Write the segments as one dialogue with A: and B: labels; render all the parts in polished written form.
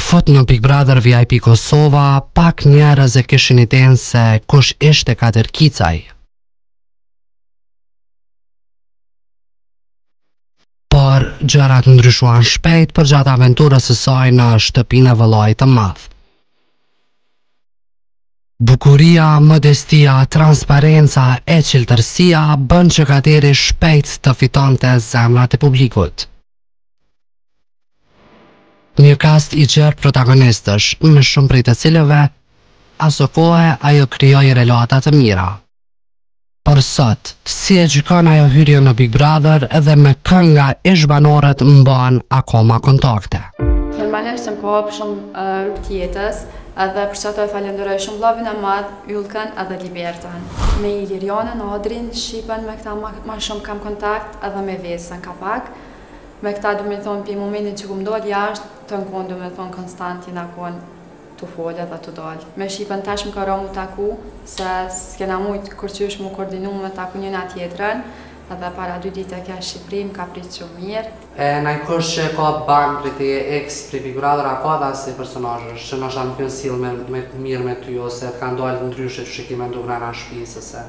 A: fut në Big Brother VIP Kosova, pak njerëz e kishin idenë se kush ishte Kader Kicaj. Por gjërat ndryshuan shpejt përgjatë aventurës së saj në shtëpinë e vëllait të madh. Bukuria, modestia, transparenca e qiltërsia bën që Kaderi shpejt të fitonte zemrat e publikut. Një kast i gjerë protagonistësh, me shumë prej të cilëve, aso kohë ajo krijoi relata të mira. Por sot, si e gjykon ajo hyrje në Big Brother edhe me kënga ish banorët mban akoma kontakte.
B: Normalisht se më ka hapur shumë rrugë tjetës, edhe për çfarë falenderoj shumë vllavin e madh, Yllkën edhe Libertën. Me Ilirianën, Adrin, Shqipen me këta ma shumë kam kontakt edhe me Vesën ka pak. Me këta du me thonë për momentin që ku më dollë jashtë, të në konë du me thonë konstant jena konë të folë dhe të dollë. Me Shqipen tash më ka ra mu taku, se s'kena mujtë kërqysh mu koordinu me taku njëna tjetërën, edhe para 2 ditë e kja Shqipëri më ka pritë shumë mirë.
A: Në i kush që ka banë për të ex për Big Brother, a ka dhe si personazhës që nështë nuk në silë mirë me ty, ose të kanë dollë ndryshe që kime ndu vrena shpisë, ose?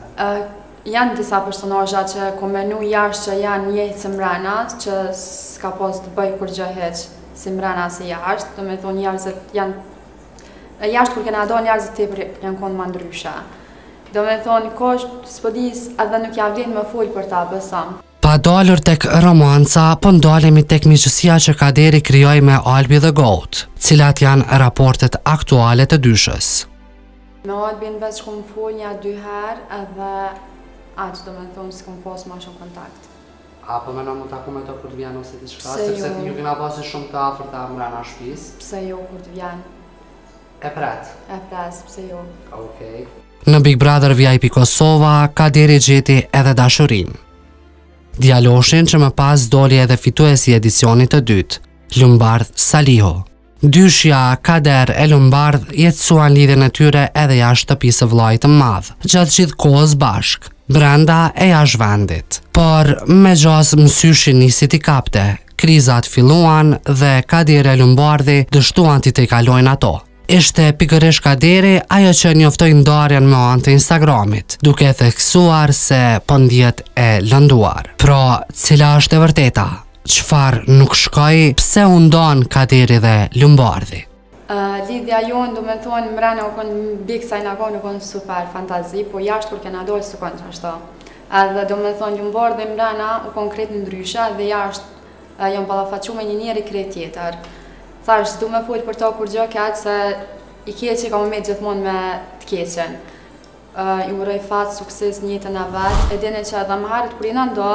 B: Janë disa personazha që ku menu jashtë që janë njëjtë si mrena, që s'ka pas të bëj kur gjë heq si mrena si jashtë, do me thonë njerëzit janë jashtë kur kena do njerëzit tepër janë konë ma ndryshe. Do me thonë kosh s'podis edhe nuk ja vlen me folë për ta besam.
A: Pa dalur tek romanca, po ndalemi tek miqësia që Kaderi krijoi me Albi dhe Goat, cilat janë raportet aktuale të dyshës.
B: Me Albin veç ku më folë nja 2 herë edhe aqë do me thonë s'kom pas ma shumë kontakt.
A: A po me në mu taku me të kur të vjen ose t'i shka, sepse ti ju kena pasi shumë të afër të mrena shpis?
B: Pse jo kur të vjen?
A: E pret?
B: E pres, pse jo.
A: Okej. Në Big Brother VIP Kosova, Kaderi gjeti edhe dashurin. Djaloshin që më pas doli edhe fituesi edicionit të dytë, Lumbardh Saliho. Dyshja, Kader e Lumbardh jetësuan lidhjen e tyre edhe jashtë shtëpisë së vllait të madh, gjatë gjithë kohës bashk, brenda e jashtë vendit. Por me gjas mësyshin nisi t'i kapte, krizat filluan dhe Kaderi e Lumbardhi dështuan t'i tejkalojnë ato. Ishte pikërisht Kaderi ajo që njoftoi ndarjen me anë të Instagramit, duke theksuar se po ndjet e lënduar. Pra, cila është e vërteta? Qfar nuk shkoj, pse u ndan Kaderi dhe Lumbardhi?
B: Lidhja jonë, do me thonë, mrena u konë biksa i nga konë u konë super fantazi, po jashtë kur kena dojë së konë që ashto. Edhe do me thonë, Lumbardhi mrena u konë kretë në ndryshe dhe jashtë jam ballafaqu me një njeri kretë tjetër. Thash, du me folë për to kur gjë keqë se i keqë ka më me gjithmonë me të keqen. I uroj fatë, sukses një jetën e vetë, e dine që edhe më harët kur jena ndo,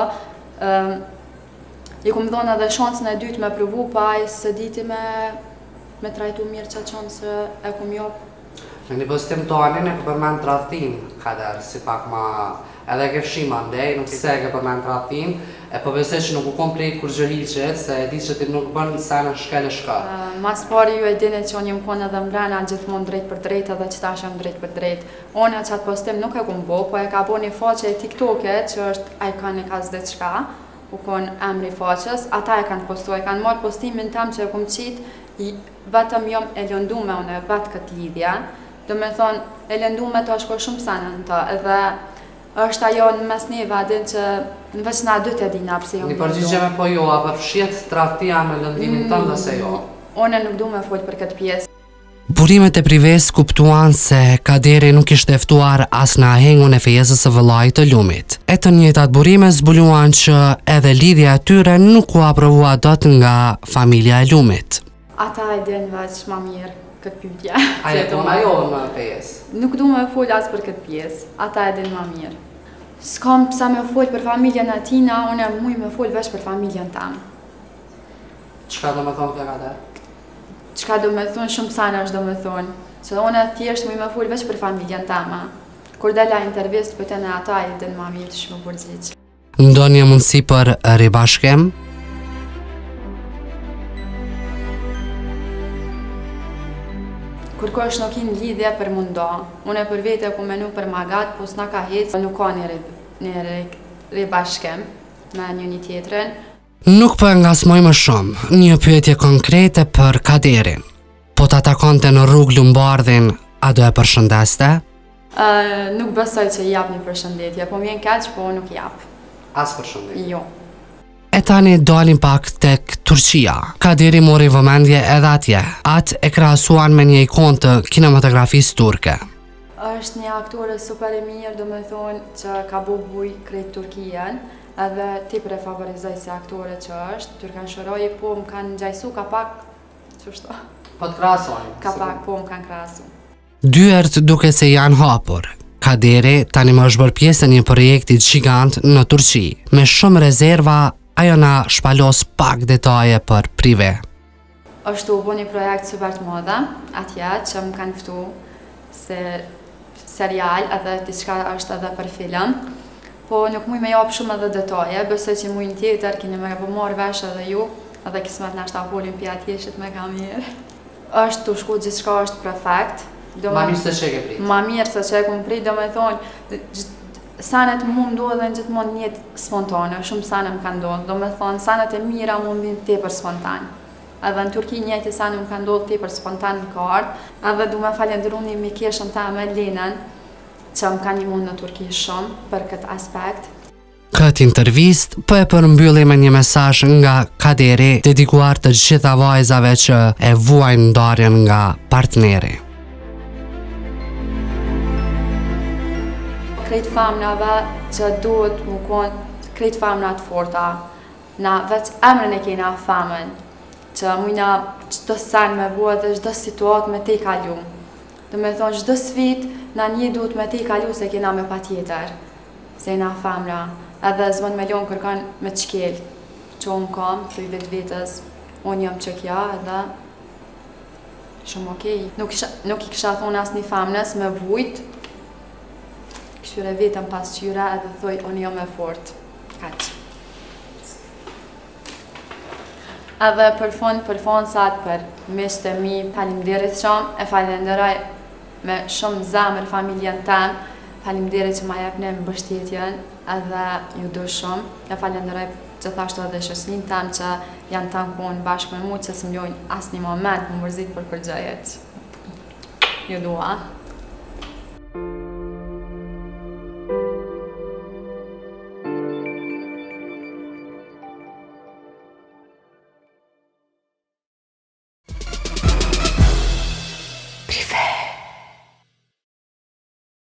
B: i kom dhonë edhe shansën e dytë me provu, pa i së diti me trajtu mirë që qansë e kom jopë.
A: Në një postim të anin e ke përmen të rathin, Kader, si pak ma edhe ke fshima ndej, nuk se ke përmen të rathin, e po besoj që nuk u kom plejt kur gjëhiqet, se e di që ti nuk bën se në shkele shka.
B: Mas pari ju e dini që unë jem konë edhe mbrena gjithmonë drejt për drejt edhe që ta shem drejt për drejt. Unë qatë postim nuk e kom bo, po e ka bo një faqe e TikTok-et, që është Icon e ka zdet shka, u konë emri faqës, ata e kanë postu, e kanë marrë postimin tam që e kom qitë, vetëm jom e lëndu me unë vetë këtë lidhja, do me thonë, e lëndu me të shko shumë sanë në ta, edhe është ajo në mes një vadin që në veç nga 2 të dina pëse jom lëndu.
A: Një përgjigje me po jo, a përfshjet tradhtia me lëndimin tënë dhe se jo?
B: Unë nuk du me folë për këtë pjesë.
A: Burimet e prives kuptuan se Kaderi nuk ishte eftuar as në ahengun e fejezës së vëllait të Lumit. E të njëjtat burime zbuluan që edhe lidhja e tyre nuk u aprovua dot nga familja e Lumit.
B: Ata e din veç ma mirë këtë pyetje.
A: A e tonë ajo në fejezë?
B: Nuk du me folë as për këtë pjesë, ata e din ma mirë. S'kam pësa me folë për familjen e tina, unë e muj me folë veç për familjen tamë.
A: Qka do me thonë kja Kader?
B: Qka do me thonë, shumë sana është do me thonë, që unë thjesht muj me folë veç për familjen tama. Kur dela intervist për të në ata e din ma mirë shumë përgjithë.
A: Ndonjë mundësi për ribashkem?
B: Kërkosh nuk i në lidhje për mundo. Unë e për vete ku menu për magat, po s'na ka hecë, nuk ka një ribashkem me një tjetërën.
A: Nuk për ngasmoj më shumë, një pyetje konkrete për Kaderin. Po ta takonte në rrugë Lumbardhin, a do e përshëndeste?
B: Nuk besoj që jap një përshëndetje, po m'vjen keq, po nuk jap.
A: As përshëndetje.
B: Jo.
A: E tani dalim pak tek Turqia. Kaderi mori vëmendje edhe atje. Atë e krahasuan me një ikonë të kinematografisë turke.
B: Është një aktore super e mirë, do me thonë që ka bu buj krejt Turkien, edhe ti e favorizoj si aktore që është, Türkan Şoray, po më kanë ngjajsu ka pak, qështu?
A: Po të krahasojnë.
B: Ka pak, po më kanë krahasu.
A: Dyert duke se janë hapur. Kaderi tani më është bërë pjesë e një projekti gjigant në Turqi. Me shumë rezerva, ajo na shpalos pak detaje për prive.
B: Është u bo një projekt super të madhe, atje që më kanë ftu se serial edhe diçka është edhe për film, po nuk muj me japë shumë edhe detaje, besoj që muj në tjetër, keni me po marrë vesh edhe ju, edhe kismet në ashta holim pja tjeshit me ka mirë. Është të shku gjithçka është perfekt.
A: Ma mirë se që e ke prit.
B: Ma mirë se që e kom prit, do me thonë, sanet mu ndodhen gjithmonë një jetë spontane, shumë sanet më kanë ndodhë, do me thonë, sanet e mira mu mbin tepër spontan. Edhe në Turki njëti sanet më kanë ndodhë tepër spontan në kartë, edhe du me falendëru një mikeshën ta me Lenën, që më kanë një mund në Turki shumë për këtë aspekt.
A: Këtë intervist po e përmbylli me një mesazh nga Kaderi dedikuar të gjitha vajzave që e vuajnë ndarjen nga partneri.
B: Krejt famnave që duhet më konë, krejt famnat forta, na veç emrën e kena famën, që mujna qdo sen me bua dhe qdo situatë me te i kalu. Do me thonë, qdo sfit, na një duhet me te i kalu se kena me pa tjetër, se jena famra, edhe zvon me lonë kërkan me qkel, që unë kam, të i vetë vetës, unë jam që kja, edhe shumë okej. Nuk i kisha thonë asë një famnës me vujt, këshyre vetëm pas qyra edhe thoi, unë jam e fort. Kaq. Edhe për fonsat, për mishtë e mi, falimderit shumë, e falenderoj me shumë zamër familjen tem, falimderit që ma jepne më mbështetjen, edhe ju du shumë, e falenderoj gjithashtu edhe shoqërinë tem që janë tankon bashkë me mu, që së mjojnë asë një moment më mërzit për përgjajet. Ju dua.